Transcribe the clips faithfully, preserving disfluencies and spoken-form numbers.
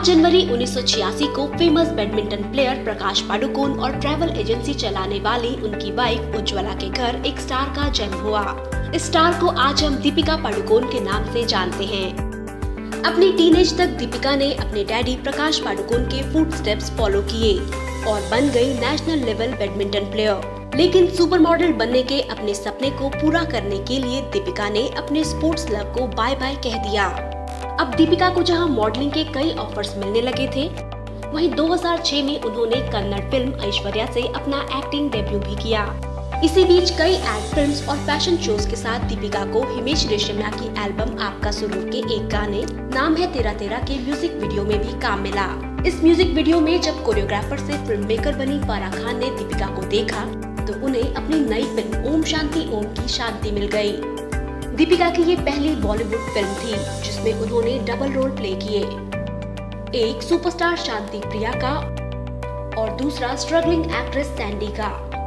आठ जनवरी उन्नीस सौ छियासी को famous badminton player Prakash Padukone और ट्रैवल एजेंसी चलाने वाली उनकी वाइफ उज्ज्वला के घर एक स्टार का जन्म हुआ। इस स्टार को आज हम दीपिका पादुकोण के नाम से जानते हैं। अपनी टीनेज तक दीपिका ने अपने डैडी प्रकाश पादुकोण के फुटस्टेप्स फॉलो किए और बन गई नेशनल लेवल बैडमिंटन प्लेयर। लेकिन सुपर मॉडल बनने के अपने सपने को पूरा करने के लिए दीपिका ने अपने स्पोर्ट्स लव को बाय बाय कह दिया। अब दीपिका को जहां मॉडलिंग के कई ऑफर्स मिलने लगे थे, वहीं दो हज़ार छह में उन्होंने कन्नड़ फिल्म ऐश्वर्या से अपना एक्टिंग डेब्यू भी किया। इसी बीच कई एड फिल्म्स और फैशन शोज के साथ दीपिका को हिमेश रेशमिया की एल्बम आपका सुरूर के एक गाने नाम है तेरा तेरा के म्यूजिक वीडियो में भी काम मिला। इस म्यूजिक वीडियो में जब कोरियोग्राफर से फिल्म मेकर बनी फराह खान ने दीपिका को देखा तो उन्हें अपनी नई फिल्म ओम शांति ओम की शांति मिल गई। दीपिका की ये पहली बॉलीवुड फिल्म थी जिसमें उन्होंने डबल रोल प्ले किए, एक सुपरस्टार शांति प्रिया का और दूसरा स्ट्रगलिंग एक्ट्रेस सैंडी का।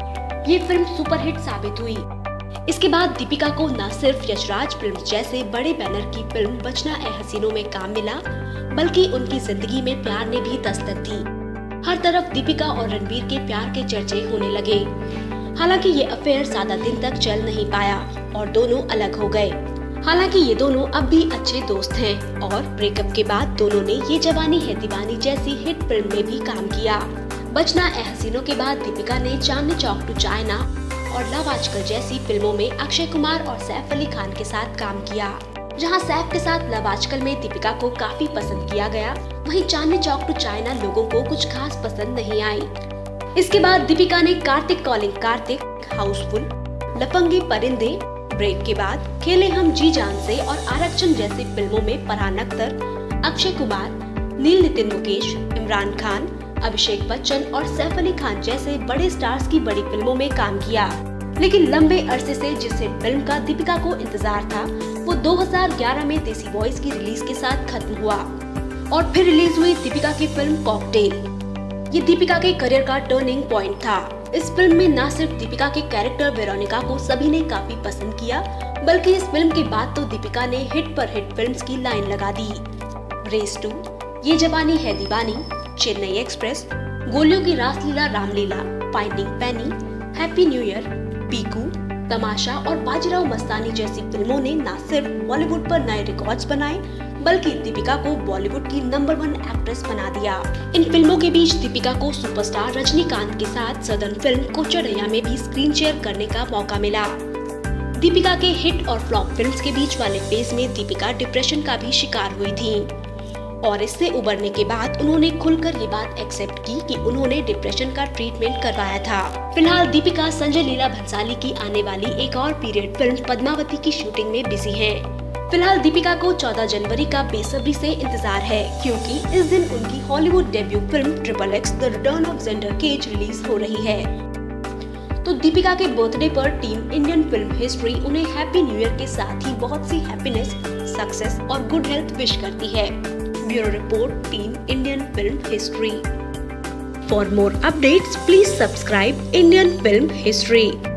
ये फिल्म सुपरहिट साबित हुई। इसके बाद दीपिका को न सिर्फ यशराज फिल्म्स जैसे बड़े बैनर की फिल्म बचना ए हसीनों में काम मिला, बल्कि उनकी जिंदगी में प्यार ने भी दस्तक दी। हर तरफ दीपिका और रणबीर के प्यार के चर्चे होने लगे। हालांकि ये अफेयर ज्यादा दिन तक चल नहीं पाया और दोनों अलग हो गए। हालांकि ये दोनों अब भी अच्छे दोस्त हैं और ब्रेकअप के बाद दोनों ने ये जवानी है दीवानी जैसी हिट फिल्म में भी काम किया। बचना ए हसीनों के बाद दीपिका ने चांदनी चौक टू चाइना और लव आजकल जैसी फिल्मों में अक्षय कुमार और सैफ अली खान के साथ काम किया। जहां सैफ के साथ लव आजकल में दीपिका को काफी पसंद किया गया, वहीं चांदनी चौक टू चाइना लोगों को कुछ खास पसंद नहीं आई। इसके बाद दीपिका ने Kartik calling Kartik, housefull, Lafangey Parindey, break के बाद खेले हम जी जान से और आरक्षण जैसी फिल्मों में फरहान अख्तर, अक्षय कुमार, नील नितिन मुकेश, इमरान खान, अभिषेक बच्चन और सैफ अली खान जैसे बड़े स्टार्स की बड़ी फिल्मों में काम किया। लेकिन लंबे अरसे से जिस हिट फिल्म का दीपिका को इंतजार था वो दो हज़ार ग्यारह में देसी बॉयज की रिलीज के साथ खत्म हुआ और फिर रिलीज हुई दीपिका की फिल्म कॉकटेल। ये दीपिका के करियर का टर्निंग पॉइंट था। इस फिल्म में न सिर्फ दीपिका के कैरेक्टर वेरोनिका को सभी ने काफी पसंद किया, बल्कि इस फिल्म के बाद तो दीपिका ने हिट पर हिट फिल्म्स की लाइन लगा दी। रेस टू, ये जवानी है दीवानी, चेन्नई एक्सप्रेस, गोलियों की Raasleela Ramleela, finding Fanny, happy new year, Piku, Tamasha और बाजीराव मस्तानी जैसी फिल्मों ने न सिर्फ बॉलीवुड पर नए रिकॉर्ड्स बनाए, बल्कि दीपिका को बॉलीवुड की नंबर वन एक्ट्रेस बना दिया। इन फिल्मों के बीच दीपिका को सुपरस्टार रजनीकांत के साथ सदर्न फिल्म कोचरैया में भी स्क्रीन शेयर करने का मौका मिला। दीपिका के हिट और फ्लॉप फिल्म्स के बीच वाले फेज में दीपिका डिप्रेशन का भी शिकार हुई थी और इससे उबरने के बाद उन्होंने खुलकर ये बात एक्सेप्ट की कि उन्होंने डिप्रेशन का ट्रीटमेंट करवाया था। फिलहाल दीपिका संजय लीला भंसाली की आने वाली एक और पीरियड फिल्म पद्मावती की शूटिंग में बिजी हैं। फिलहाल दीपिका को चौदह जनवरी का बेसब्री से इंतजार है, क्योंकि इस दिन उनकी Hollywood debut film triple X the return of Xander Cage release हो रही है। तो दीपिका के बर्थडे पर टीम इंडियन फिल्म हिस्ट्री उन्हें हैप्पी न्यू ईयर के साथ ही बहुत सी हैप्पीनेस, सक्सेस और गुड हेल्थ विश करती है। Bureau report, team Indian film history. For more updates please subscribe Indian film history.